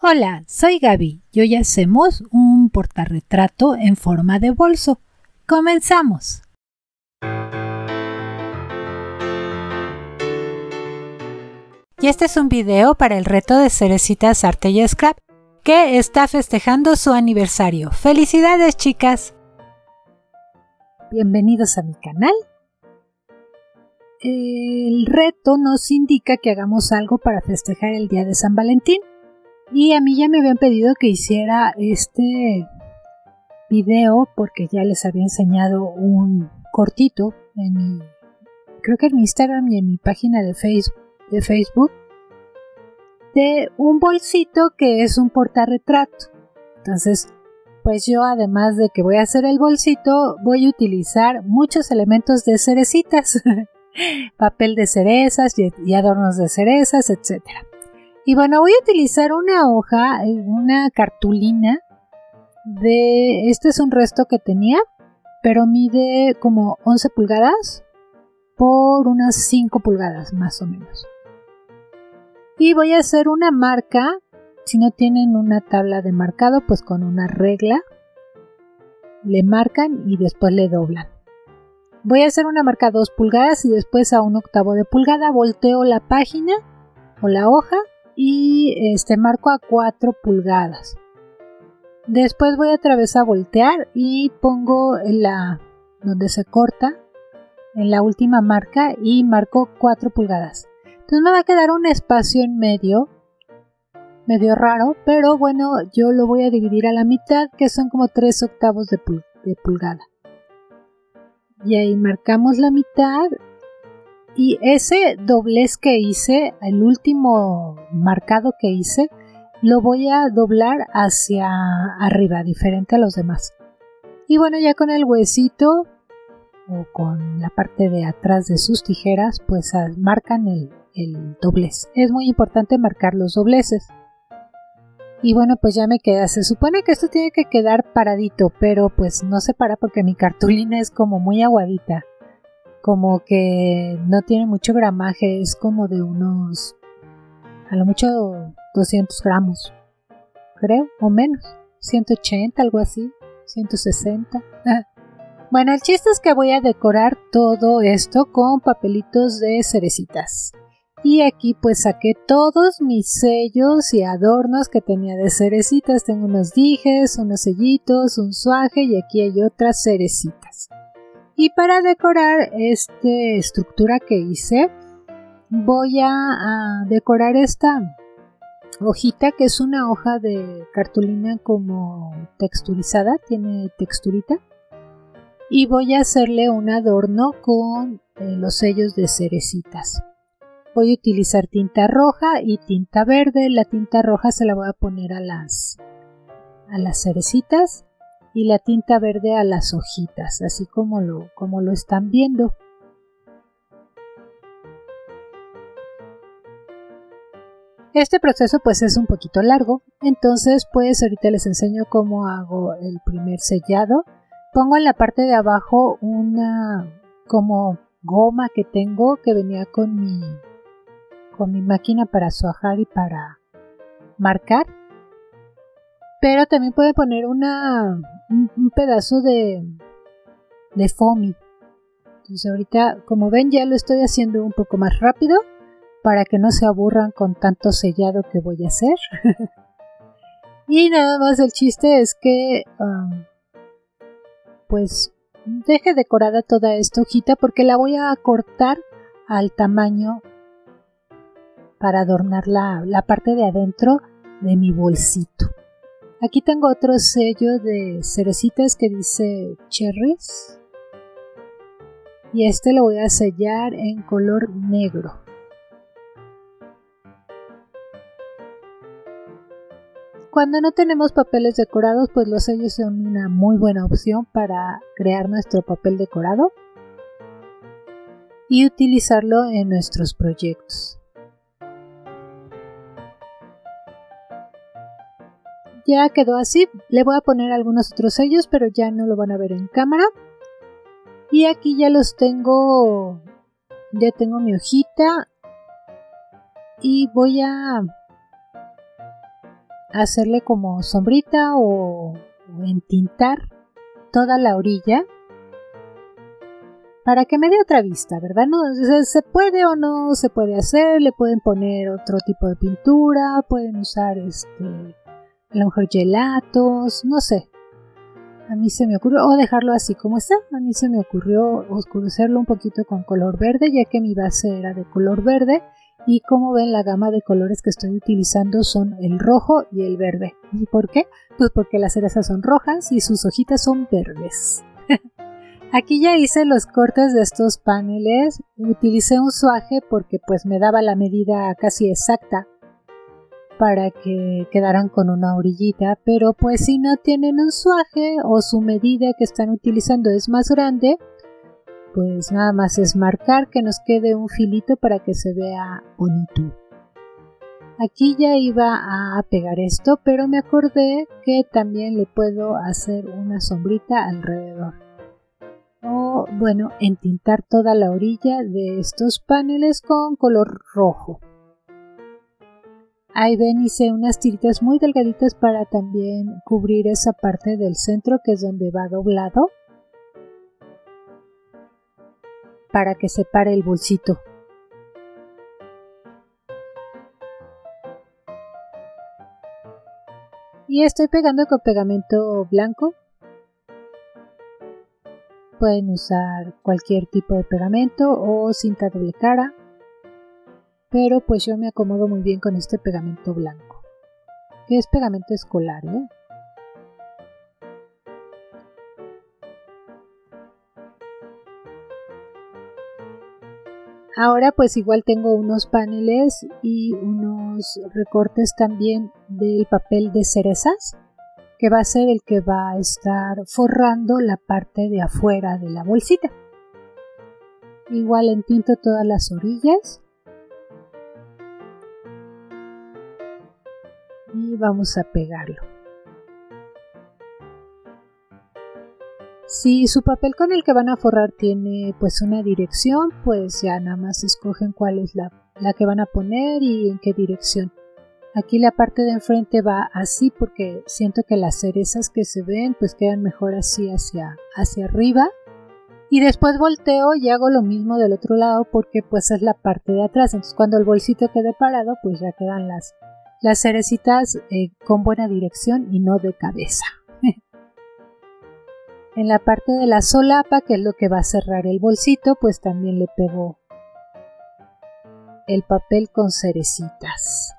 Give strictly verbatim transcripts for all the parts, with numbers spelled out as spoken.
Hola, soy Gaby y hoy hacemos un portarretrato en forma de bolso. ¡Comenzamos! Y este es un video para el reto de Cerecitas Arte y Scrap, que está festejando su aniversario. ¡Felicidades, chicas! Bienvenidos a mi canal. El reto nos indica que hagamos algo para festejar el día de San Valentín. Y a mí ya me habían pedido que hiciera este video porque ya les había enseñado un cortito en mi, creo que en mi Instagram y en mi página de Facebook, de Facebook de un bolsito que es un portarretrato. Entonces, pues yo además de que voy a hacer el bolsito, voy a utilizar muchos elementos de cerecitas, papel de cerezas y adornos de cerezas, etcétera. Y bueno, voy a utilizar una hoja, una cartulina de, este es un resto que tenía, pero mide como once pulgadas por unas cinco pulgadas más o menos. Y voy a hacer una marca, si no tienen una tabla de marcado, pues con una regla le marcan y después le doblan. Voy a hacer una marca a dos pulgadas y después a un octavo de pulgada, volteo la página o la hoja y este marco a cuatro pulgadas. Después voy otra vez a voltear y pongo en la donde se corta en la última marca y marco cuatro pulgadas. Entonces me va a quedar un espacio en medio medio raro, pero bueno, yo lo voy a dividir a la mitad, que son como tres octavos de, pul de pulgada. Y ahí marcamos la mitad. Y ese doblez que hice, el último marcado que hice, lo voy a doblar hacia arriba, diferente a los demás. Y bueno, ya con el huesito o con la parte de atrás de sus tijeras, pues marcan el, el doblez. Es muy importante marcar los dobleces. Y bueno, pues ya me queda. Se supone que esto tiene que quedar paradito, pero pues no se para porque mi cartulina es como muy aguadita. Como que no tiene mucho gramaje, es como de unos, a lo mucho doscientos gramos, creo, o menos, ciento ochenta, algo así, ciento sesenta. Ah. Bueno, el chiste es que voy a decorar todo esto con papelitos de cerecitas. Y aquí pues saqué todos mis sellos y adornos que tenía de cerecitas. Tengo unos dijes, unos sellitos, un suaje y aquí hay otras cerecitas. Y para decorar esta estructura que hice, voy a, a decorar esta hojita, que es una hoja de cartulina como texturizada, tiene texturita. Y voy a hacerle un adorno con eh, los sellos de cerecitas. Voy a utilizar tinta roja y tinta verde. La tinta roja se la voy a poner a las, a las cerecitas. Y la tinta verde a las hojitas, así como lo, como lo están viendo. Este proceso pues es un poquito largo, entonces pues ahorita les enseño cómo hago el primer sellado. Pongo en la parte de abajo una como goma que tengo que venía con mi, con mi máquina para suajar y para marcar. Pero también puede poner una, un, un pedazo de, de foamy. Entonces ahorita, como ven, ya lo estoy haciendo un poco más rápido para que no se aburran con tanto sellado que voy a hacer. Y nada más el chiste es que um, pues deje decorada toda esta hojita porque la voy a cortar al tamaño para adornar la, la parte de adentro de mi bolsito. Aquí tengo otro sello de cerecitas que dice Cherries. Y este lo voy a sellar en color negro. Cuando no tenemos papeles decorados, pues los sellos son una muy buena opción para crear nuestro papel decorado y utilizarlo en nuestros proyectos. Ya quedó así, le voy a poner algunos otros sellos, pero ya no lo van a ver en cámara. Y aquí ya los tengo, ya tengo mi hojita y voy a hacerle como sombrita o, o entintar toda la orilla para que me dé otra vista, ¿verdad? No, se, se puede o no se puede hacer, le pueden poner otro tipo de pintura, pueden usar este, a lo mejor gelatos, no sé. A mí se me ocurrió, o dejarlo así como está, a mí se me ocurrió oscurecerlo un poquito con color verde, ya que mi base era de color verde, y como ven la gama de colores que estoy utilizando son el rojo y el verde. ¿Y por qué? Pues porque las cerezas son rojas y sus hojitas son verdes. Aquí ya hice los cortes de estos paneles, utilicé un suaje porque pues me daba la medida casi exacta para que quedaran con una orillita, pero pues si no tienen un suaje o su medida que están utilizando es más grande, pues nada más es marcar que nos quede un filito para que se vea bonito. Aquí ya iba a pegar esto, pero me acordé que también le puedo hacer una sombrita alrededor. O bueno, entintar toda la orilla de estos paneles con color rojo. Ahí ven, hice unas tiritas muy delgaditas para también cubrir esa parte del centro que es donde va doblado, para que separe el bolsito. Y estoy pegando con pegamento blanco. Pueden usar cualquier tipo de pegamento o cinta doble cara, pero pues yo me acomodo muy bien con este pegamento blanco, que es pegamento escolar, ¿eh? Ahora pues igual tengo unos paneles y unos recortes también del papel de cerezas, que va a ser el que va a estar forrando la parte de afuera de la bolsita. Igual entinto todas las orillas y vamos a pegarlo. Si su papel con el que van a forrar tiene pues una dirección, pues ya nada más escogen cuál es la, la que van a poner y en qué dirección. Aquí la parte de enfrente va así porque siento que las cerezas que se ven pues quedan mejor así hacia, hacia arriba. Y después volteo y hago lo mismo del otro lado porque pues es la parte de atrás. Entonces cuando el bolsito quede parado pues ya quedan las, las cerecitas eh, con buena dirección y no de cabeza. En la parte de la solapa, que es lo que va a cerrar el bolsito, pues también le pego el papel con cerecitas.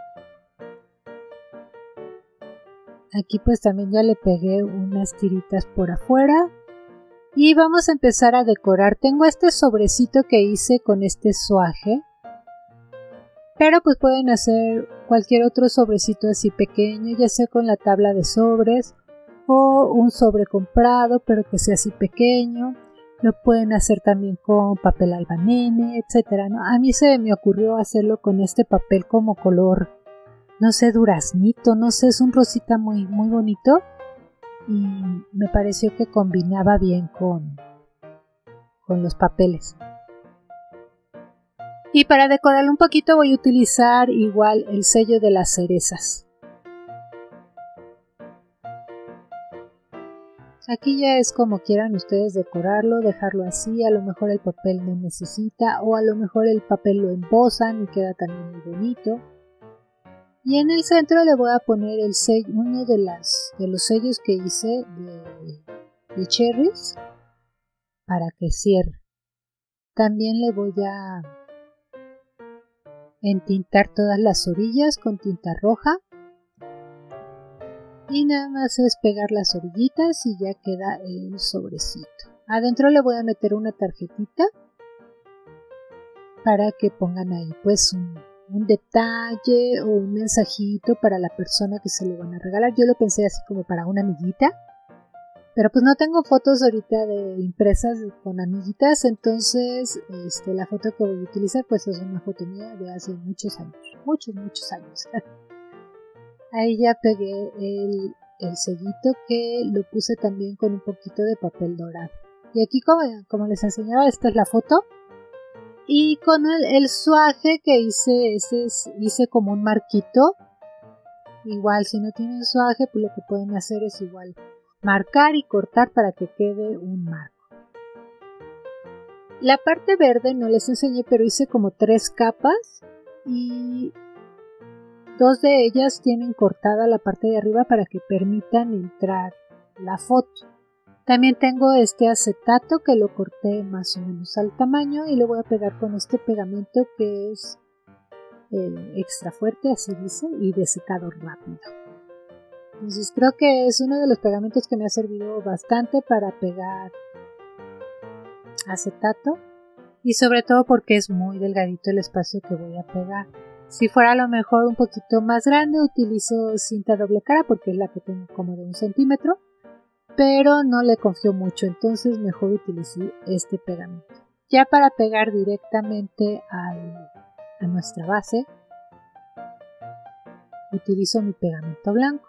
Aquí pues también ya le pegué unas tiritas por afuera. Y vamos a empezar a decorar. Tengo este sobrecito que hice con este suaje. Pero pues pueden hacer cualquier otro sobrecito así pequeño, ya sea con la tabla de sobres o un sobre comprado pero que sea así pequeño. Lo pueden hacer también con papel albanene, etcétera, ¿no? A mí se me ocurrió hacerlo con este papel como color, no sé, duraznito, no sé, es un rosita muy, muy bonito y me pareció que combinaba bien con, con los papeles. Y para decorarlo un poquito voy a utilizar igual el sello de las cerezas. Aquí ya es como quieran ustedes decorarlo, dejarlo así, a lo mejor el papel no necesita o a lo mejor el papel lo embosan y queda también muy bonito. Y en el centro le voy a poner el sello, uno de, las, de los sellos que hice de, de cherries para que cierre. También le voy a entintar todas las orillas con tinta roja. Y nada más es pegar las orillitas y ya queda el sobrecito. Adentro le voy a meter una tarjetita para que pongan ahí pues un, un detalle o un mensajito para la persona que se lo van a regalar. Yo lo pensé así como para una amiguita, pero pues no tengo fotos ahorita de impresas con amiguitas, entonces este, la foto que voy a utilizar pues es una foto mía de hace muchos años, muchos, muchos años. Ahí ya pegué el, el sellito que lo puse también con un poquito de papel dorado. Y aquí como, como les enseñaba, esta es la foto. Y con el, el suaje que hice, ese es, hice como un marquito Igual si no tienen suaje, pues lo que pueden hacer es igual marcar y cortar para que quede un marco. La parte verde no les enseñé, pero hice como tres capas y dos de ellas tienen cortada la parte de arriba para que permitan entrar la foto. También tengo este acetato que lo corté más o menos al tamaño y lo voy a pegar con este pegamento que es eh, extra fuerte, así dice, y de secado rápido. Entonces creo que es uno de los pegamentos que me ha servido bastante para pegar acetato y sobre todo porque es muy delgadito el espacio que voy a pegar. Si fuera a lo mejor un poquito más grande, utilizo cinta doble cara porque es la que tengo como de un centímetro, pero no le confío mucho, entonces mejor utilicé este pegamento. Ya para pegar directamente al, a nuestra base, utilizo mi pegamento blanco.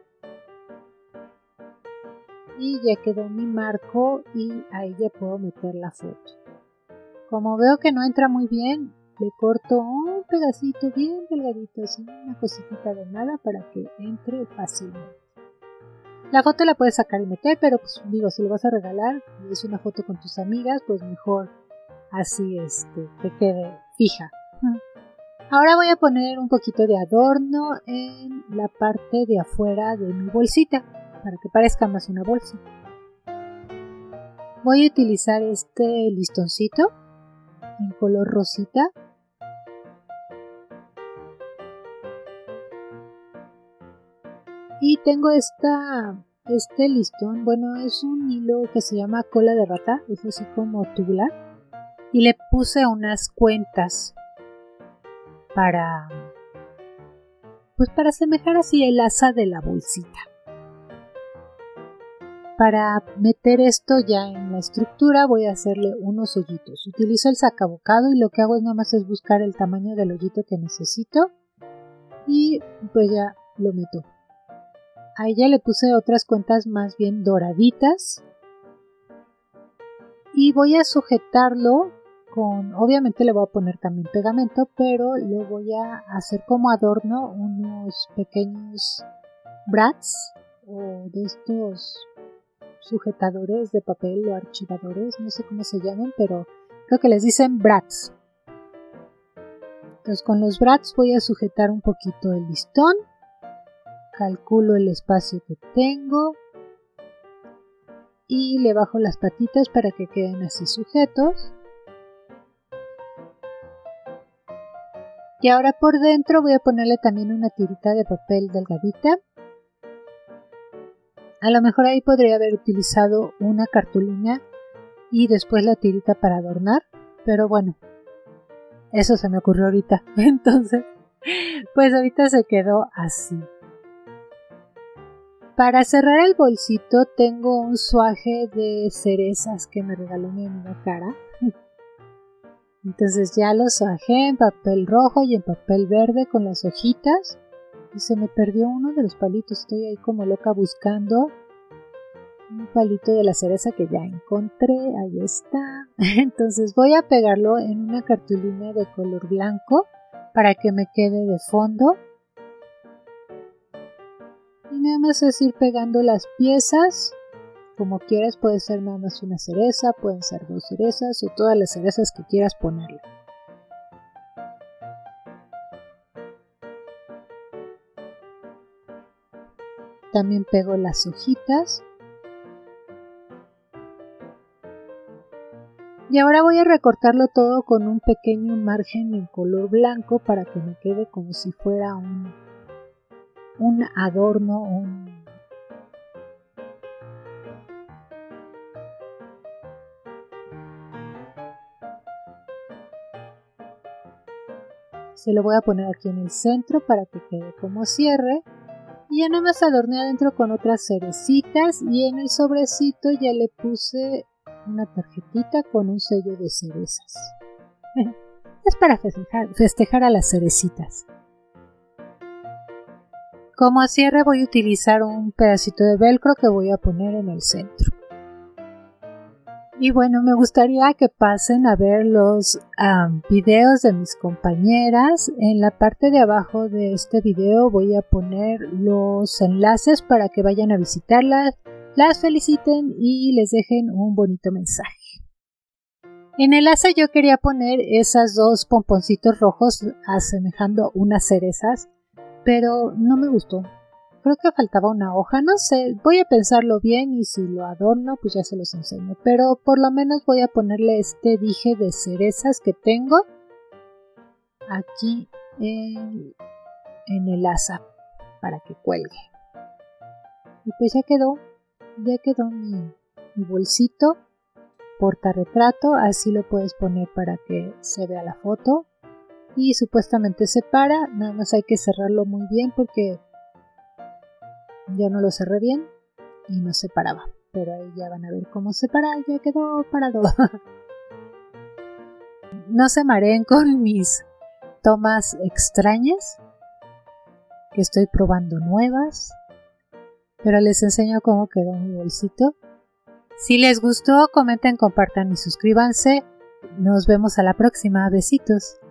Y ya quedó mi marco y ahí ya puedo meter la foto. Como veo que no entra muy bien, le corto un pedacito bien delgadito, así una cosita de nada para que entre fácilmente. La foto la puedes sacar y meter, pero pues digo, si lo vas a regalar y es una foto con tus amigas, pues mejor así este, que quede fija. Ahora voy a poner un poquito de adorno en la parte de afuera de mi bolsita, para que parezca más una bolsa. Voy a utilizar este listoncito en color rosita. Y tengo esta, este listón, bueno, es un hilo que se llama cola de rata, es así como tubular. Y le puse unas cuentas para, pues para asemejar así el asa de la bolsita. Para meter esto ya en la estructura voy a hacerle unos hoyitos. Utilizo el sacabocado y lo que hago es nada más es buscar el tamaño del hoyito que necesito y pues ya lo meto. A ella le puse otras cuentas más bien doraditas y voy a sujetarlo con, obviamente le voy a poner también pegamento, pero lo voy a hacer como adorno unos pequeños brads o de estos sujetadores de papel o archivadores, no sé cómo se llaman, pero creo que les dicen brads. Entonces con los brads voy a sujetar un poquito el listón, calculo el espacio que tengo y le bajo las patitas para que queden así sujetos. Y ahora por dentro voy a ponerle también una tirita de papel delgadita. A lo mejor ahí podría haber utilizado una cartulina y después la tirita para adornar, pero bueno, eso se me ocurrió ahorita. Entonces, pues ahorita se quedó así. Para cerrar el bolsito tengo un suaje de cerezas que me regaló mi amiga Cara. Entonces ya lo suajé en papel rojo y en papel verde con las hojitas. Y se me perdió uno de los palitos. Estoy ahí como loca buscando un palito de la cereza que ya encontré. Ahí está. Entonces voy a pegarlo en una cartulina de color blanco para que me quede de fondo. Y nada más es ir pegando las piezas. Como quieras, puede ser nada más una cereza, pueden ser dos cerezas o todas las cerezas que quieras ponerle. También pego las hojitas. Y ahora voy a recortarlo todo con un pequeño margen en color blanco para que me quede como si fuera un, un adorno, un se lo voy a poner aquí en el centro para que quede como cierre. Y ya nada más adorné adentro con otras cerecitas y en el sobrecito ya le puse una tarjetita con un sello de cerezas. Es para festejar, festejar a las cerecitas. Como cierre voy a utilizar un pedacito de velcro que voy a poner en el centro. Y bueno, me gustaría que pasen a ver los um, videos de mis compañeras. En la parte de abajo de este video voy a poner los enlaces para que vayan a visitarlas, las feliciten y les dejen un bonito mensaje. En el asa yo quería poner esas dos pomponcitos rojos asemejando unas cerezas, pero no me gustó. Creo que faltaba una hoja, no sé, voy a pensarlo bien y si lo adorno pues ya se los enseño, pero por lo menos voy a ponerle este dije de cerezas que tengo aquí en, en el asa para que cuelgue. Y pues ya quedó, ya quedó mi, mi bolsito portarretrato, así lo puedes poner para que se vea la foto y supuestamente se para, nada más hay que cerrarlo muy bien porque ya no lo cerré bien y no se paraba, pero ahí ya van a ver cómo se para, ya quedó parado. No se mareen con mis tomas extrañas, que estoy probando nuevas, pero les enseño cómo quedó mi bolsito. Si les gustó, comenten, compartan y suscríbanse. Nos vemos a la próxima. Besitos.